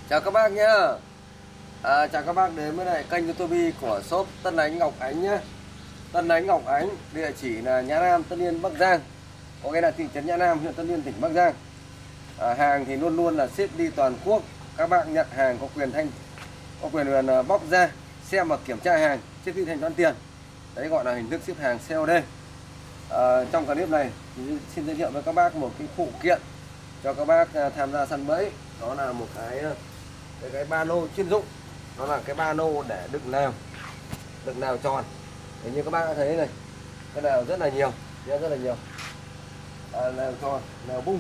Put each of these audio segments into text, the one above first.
Chào các bác nhá. Chào các bác đến với lại kênh YouTube của shop Tân Ánh Ngọc Ánh nhé. Tân Ánh Ngọc Ánh, địa chỉ là Nhã Nam, Tân Yên, Bắc Giang. Có nghĩa là thị trấn Nhã Nam, huyện Tân Yên, tỉnh Bắc Giang. Hàng thì luôn luôn là ship đi toàn quốc. Các bạn nhận hàng có quyền bóc ra, xem và kiểm tra hàng trước khi thanh toán tiền. Đấy gọi là hình thức ship hàng COD. Trong clip này thì xin giới thiệu với các bác một cái phụ kiện cho các bác tham gia săn bẫy. Đó là một cái ba lô chuyên dụng. Nó là cái ba lô để đựng nào tròn. Thế như các bác đã thấy này, cái nào rất là nhiều, rất là nhiều. Nào tròn, nào bung.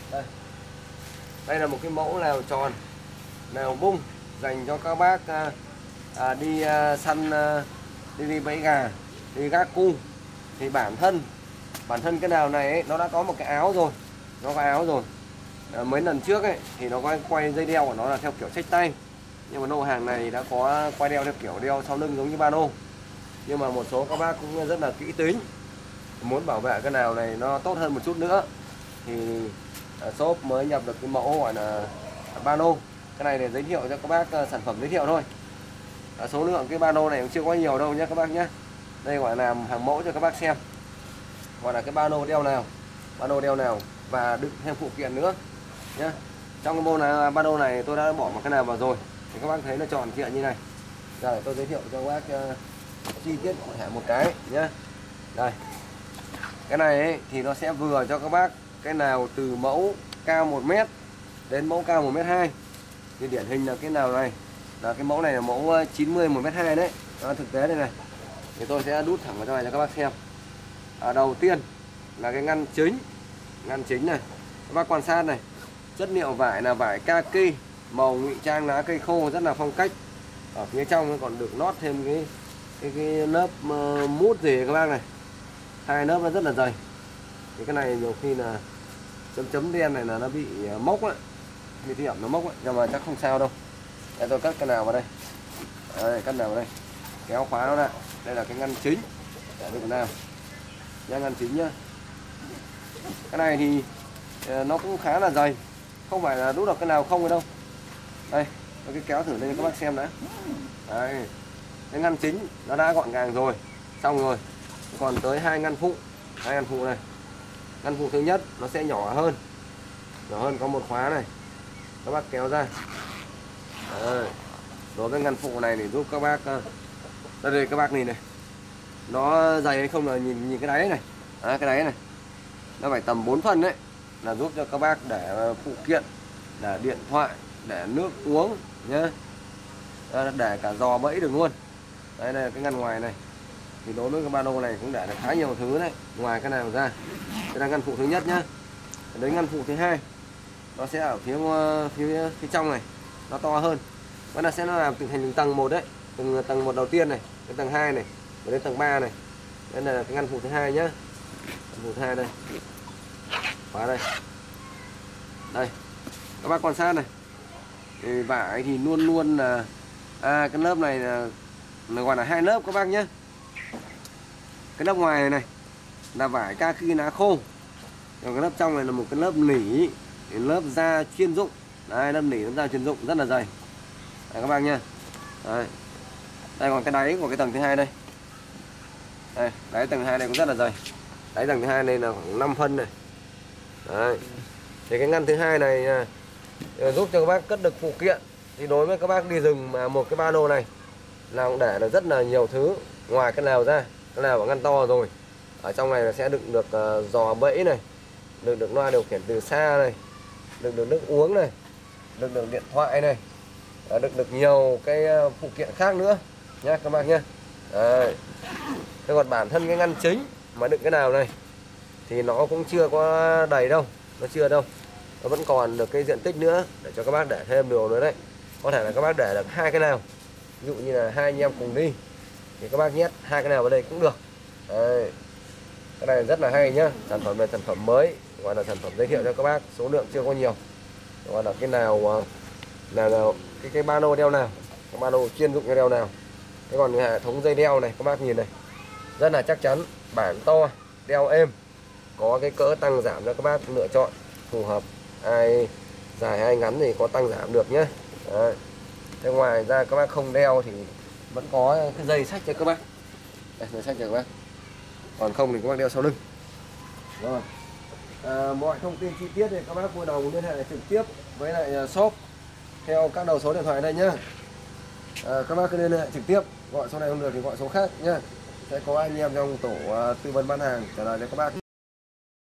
Đây là một cái mẫu nào tròn, nào bung dành cho các bác đi săn, đi bẫy gà, đi gác cung. Thì bản thân cái nào này ấy, nó đã có một cái áo rồi, nó có áo rồi. Mấy lần trước ấy thì nó có quay dây đeo của nó là theo kiểu xách tay, nhưng mà lô hàng này đã có quay đeo theo kiểu đeo sau lưng giống như ba lô. Nhưng mà một số các bác cũng rất là kỹ tính, muốn bảo vệ cái nào này nó tốt hơn một chút nữa thì shop mới nhập được cái mẫu gọi là ba lô. Cái này để giới thiệu cho các bác, sản phẩm giới thiệu thôi. Số lượng cái ba lô này cũng chưa có nhiều đâu nhé các bác nhé. Đây gọi là làm hàng mẫu cho các bác xem, gọi là cái ba lô đeo nào và đựng thêm phụ kiện nữa nhé. Trong cái ba lô này tôi đã bỏ một cái nào vào rồi thì các bác thấy nó tròn trịa như này. Rồi tôi giới thiệu cho các bác chi tiết cụ thể một cái nhé. Đây, cái này ấy, thì nó sẽ vừa cho các bác cái nào từ mẫu cao 1m đến mẫu cao 1m2. Thì điển hình là cái nào này là cái mẫu này là mẫu 90 1m2 đấy. Đó, thực tế đây này thì tôi sẽ đút thẳng vào trong này cho các bác xem. Đầu tiên là cái ngăn chính này, các bác quan sát này, chất liệu vải là vải kaki, màu ngụy trang lá cây khô rất là phong cách. Ở phía trong nó còn được lót thêm cái lớp mút gì các bác này, hai lớp nó rất là dày. Thì cái này nhiều khi là chấm đen này là nó bị mốc ấy, bị thi ẩm nó mốc ấy, nhưng mà chắc không sao đâu. Để tôi cắt cái nào vào đây. Đây, cắt nào vào đây, kéo khóa nó lại. Đây là cái ngăn chính để đựng nào nha, ngăn chính nhá. Cái này thì nó cũng khá là dày, không phải là đút được cái nào không đâu. Đây, tôi cái kéo thử lên cho các bác xem đã. Đây, cái ngăn chính nó đã gọn gàng rồi, xong rồi. Còn tới hai ngăn phụ này. Ngăn phụ thứ nhất nó sẽ nhỏ hơn có một khóa này, các bác kéo ra. Đây. Đối với ngăn phụ này thì giúp các bác, đây các bác nhìn này, nó dày hay không là nhìn cái đáy này. Cái đáy này nó phải tầm 4 phân đấy, là giúp cho các bác để phụ kiện, để điện thoại, để nước uống nhé, để cả giò bẫy được luôn. Đây là cái ngăn ngoài này, thì đối với cái ba lô này cũng để được khá nhiều thứ đấy, ngoài cái nào ra. Đây là ngăn phụ thứ nhất nhá. Đến ngăn phụ thứ hai nó sẽ ở phía trong này, nó to hơn. Nó sẽ làm thành từng tầng một đấy, từng tầng một đầu tiên này, cái tầng 2 này, đến tầng 3 này. Đây là cái ngăn phụ thứ hai nhá. Ngăn phụ thứ hai đây, khóa đây. Đây, các bác quan sát này, thì vải thì luôn luôn là cái lớp này là gọi là hai lớp các bác nhé. Cái lớp ngoài này là vải kaki lá khô, còn cái lớp trong này là một cái lớp nỉ, lớp da chuyên dụng. Đây, lớp nỉ, lớp da chuyên dụng rất là dày. Đây các bác nha. Đây. Đây còn cái đáy của cái tầng thứ hai đây. Đây, đáy tầng 2 này cũng rất là dày. Đáy tầng thứ hai này là khoảng 5 phân này. Đấy. Thì cái ngăn thứ hai này giúp cho các bác cất được phụ kiện. Thì đối với các bác đi rừng mà một cái ba lô này là cũng để là rất là nhiều thứ. Ngoài cái nào ra, cái nào có ngăn to rồi, ở trong này là sẽ đựng được giò bẫy này, đựng được loa điều khiển từ xa này, đựng được nước uống này, đựng được điện thoại này, đựng được nhiều cái phụ kiện khác nữa nhé các bác nhé. Đấy. Thế còn bản thân cái ngăn chính mà đựng cái nào này thì nó cũng chưa có đầy đâu, nó chưa đâu, nó vẫn còn được cái diện tích nữa để cho các bác để thêm đồ nữa đấy. Có thể là các bác để được hai cái nào, ví dụ như là hai anh em cùng đi thì các bác nhét hai cái nào vào đây cũng được. Đây. Cái này rất là hay nhá, sản phẩm này sản phẩm mới, gọi là sản phẩm giới thiệu cho các bác, số lượng chưa có nhiều. Gọi là cái nào cái ba lô đeo nào, cái ba lô chuyên dụng cho đeo nào. Thế còn hệ thống dây đeo này các bác nhìn này, rất là chắc chắn, bản to, đeo êm, có cái cỡ tăng giảm cho các bác lựa chọn phù hợp, ai dài hay ngắn thì có tăng giảm được nhé. Đấy. Thế ngoài ra các bác không đeo thì vẫn có cái dây xách cho các bác. Đây, dây xách cho các bác. Còn không thì các bác đeo sau lưng. Rồi. Mọi thông tin chi tiết thì các bác vui lòng liên hệ trực tiếp với lại shop theo các đầu số điện thoại đây nhá. Các bác cứ liên hệ trực tiếp, gọi số này không được thì gọi số khác nhá. Sẽ có anh em trong tổ tư vấn bán hàng trả lời cho các bác.